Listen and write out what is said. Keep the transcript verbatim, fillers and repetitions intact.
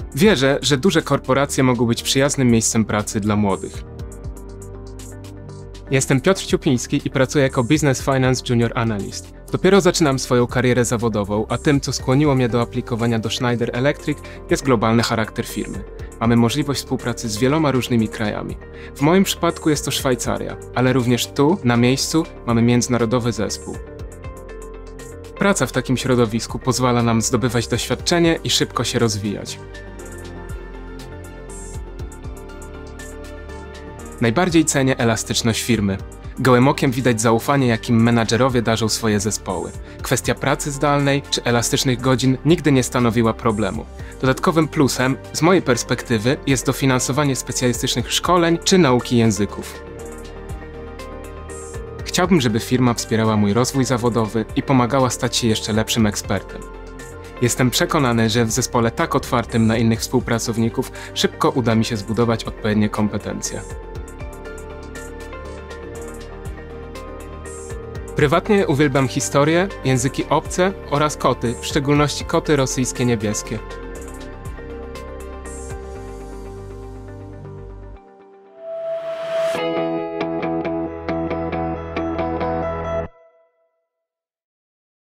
Wierzę, że duże korporacje mogą być przyjaznym miejscem pracy dla młodych. Jestem Piotr Ciupiński i pracuję jako Business Finance Junior Analyst. Dopiero zaczynam swoją karierę zawodową, a tym, co skłoniło mnie do aplikowania do Schneider Electric, jest globalny charakter firmy. Mamy możliwość współpracy z wieloma różnymi krajami. W moim przypadku jest to Szwajcaria, ale również tu, na miejscu, mamy międzynarodowy zespół. Praca w takim środowisku pozwala nam zdobywać doświadczenie i szybko się rozwijać. Najbardziej cenię elastyczność firmy. Gołym okiem widać zaufanie, jakim menadżerowie darzą swoje zespoły. Kwestia pracy zdalnej czy elastycznych godzin nigdy nie stanowiła problemu. Dodatkowym plusem, z mojej perspektywy, jest dofinansowanie specjalistycznych szkoleń czy nauki języków. Chciałbym, żeby firma wspierała mój rozwój zawodowy i pomagała stać się jeszcze lepszym ekspertem. Jestem przekonany, że w zespole tak otwartym na innych współpracowników szybko uda mi się zbudować odpowiednie kompetencje. Prywatnie uwielbiam historię, języki obce oraz koty, w szczególności koty rosyjskie niebieskie.